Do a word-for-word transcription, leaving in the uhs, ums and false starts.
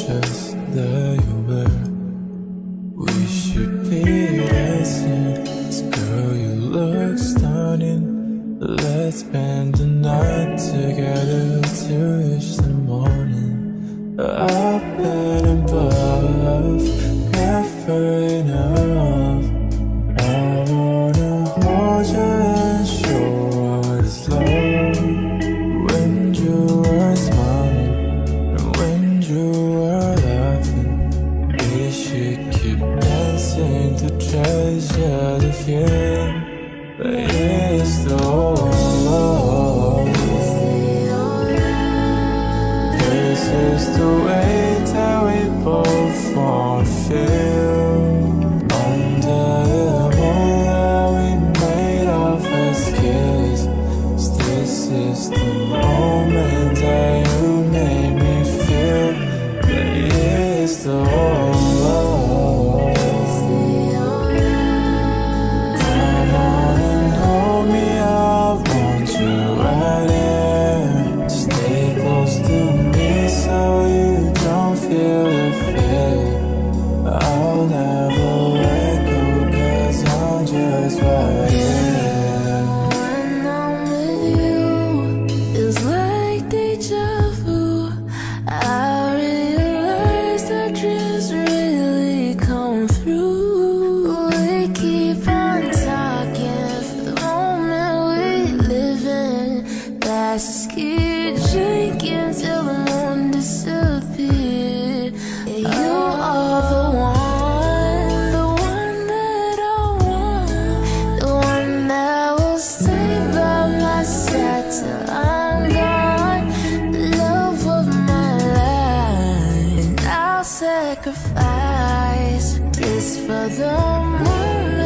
just there you were. We should be dancing, 'cause girl you look stunning. Let's spend the night together to reach the morning. Up and above, never enough. I wanna hold you and show what it's like. When you were smiling and when you were laughing, we should keep dancing to treasure the feeling. But it's the whole, this is the way that we both wanna feel. Under the moonlight we made our first kiss. This is the moment that you made me feel. But it's the whole, drinking till the moon disappears. Yeah, you are the one, the one that I want, the one that will stay by my side till I'm gone. The love of my life, and I'll sacrifice this for the moon.